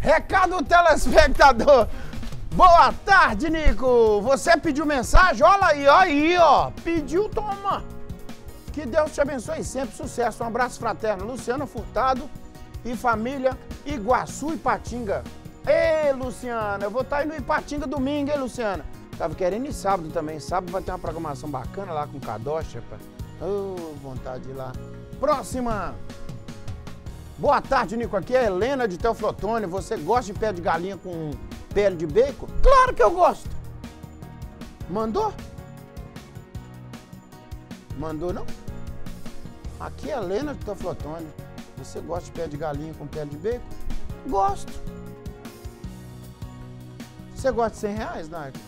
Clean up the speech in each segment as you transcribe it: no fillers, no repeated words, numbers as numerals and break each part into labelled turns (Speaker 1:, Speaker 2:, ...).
Speaker 1: Recado do telespectador. Boa tarde, Nico. Você pediu mensagem? Olha aí, ó. Pediu, toma. Que Deus te abençoe sempre. Sucesso. Um abraço fraterno. Luciana Furtado e família Iguaçu e Ipatinga. Ei, Luciana, eu vou estar indo em Ipatinga domingo, hein, Luciana? Tava querendo ir sábado também. Sábado vai ter uma programação bacana lá com o Kadosh, rapaz. Oh, vontade de ir lá. Próxima. Boa tarde, Nico. Aqui é a Helena de Teoflotone. Você gosta de pé de galinha com pele de bacon? Claro que eu gosto. Mandou? Mandou, não? Aqui é a Helena de Teoflotone. Você gosta de pé de galinha com pele de bacon? Gosto. Você gosta de 100 reais, Narco?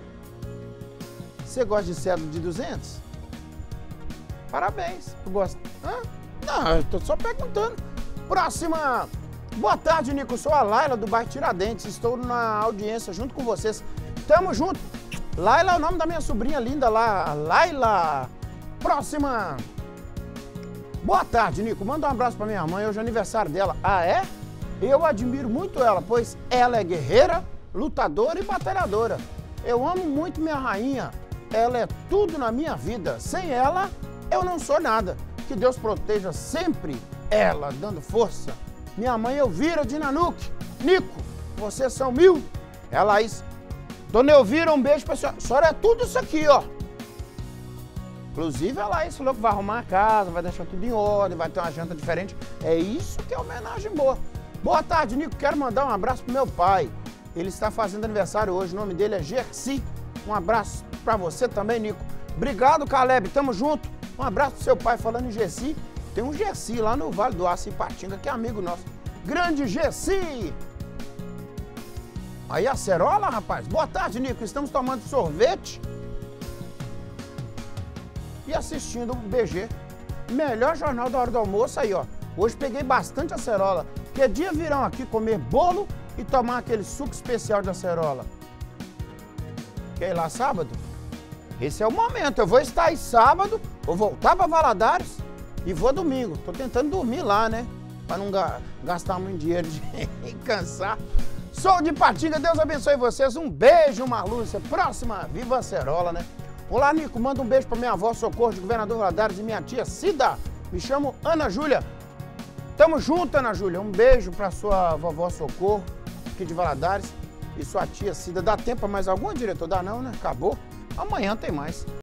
Speaker 1: Você gosta de cédula de 200? Parabéns. Eu gosto. Hã? Não, eu tô só perguntando. Próxima. Boa tarde, Nico. Sou a Laila do bairro Tiradentes. Estou na audiência junto com vocês. Tamo junto. Laila é o nome da minha sobrinha linda lá. Laila. Próxima. Boa tarde, Nico. Manda um abraço pra minha mãe. Hoje é aniversário dela. Ah, é? Eu admiro muito ela, pois ela é guerreira, lutadora e batalhadora. Eu amo muito minha rainha. Ela é tudo na minha vida. Sem ela, eu não sou nada. Que Deus proteja sempre ela, dando força. Minha mãe Elvira de Nanuque. Nico, vocês são 1000. É Laís. Dona Elvira, um beijo pra senhora. A senhora é tudo isso aqui, ó. Inclusive, a Laís falou que vai arrumar a casa, vai deixar tudo em ordem, vai ter uma janta diferente. É isso que é homenagem boa. Boa tarde, Nico. Quero mandar um abraço pro meu pai. Ele está fazendo aniversário hoje. O nome dele é Gersi. Um abraço pra você também, Nico. Obrigado, Caleb. Tamo junto. Um abraço pro seu pai. Falando em Gersi, tem um Gersi lá no Vale do Aço, em Ipatinga, que é amigo nosso. Grande Gersi! Aí, acerola, rapaz. Boa tarde, Nico. Estamos tomando sorvete e assistindo o BG. Melhor jornal da hora do almoço aí, ó. Hoje peguei bastante acerola. Que dia virão aqui comer bolo e tomar aquele suco especial de acerola? Quer ir lá sábado? Esse é o momento. Eu vou estar aí sábado, vou voltar para Valadares e vou domingo. Tô tentando dormir lá, né? Para não gastar muito dinheiro e cansar. Sou de Ipatinga, Deus abençoe vocês. Um beijo, Marlúcia. Próxima, viva a acerola, né? Olá, Nico. Manda um beijo para minha avó Socorro de Governador Valadares e minha tia Cida. Me chamo Ana Júlia. Tamo junto, Ana Júlia. Um beijo para sua vovó Socorro, aqui de Valadares, e sua tia Cida. Dá tempo para mais alguma, diretor? Dá não, né? Acabou. Amanhã tem mais.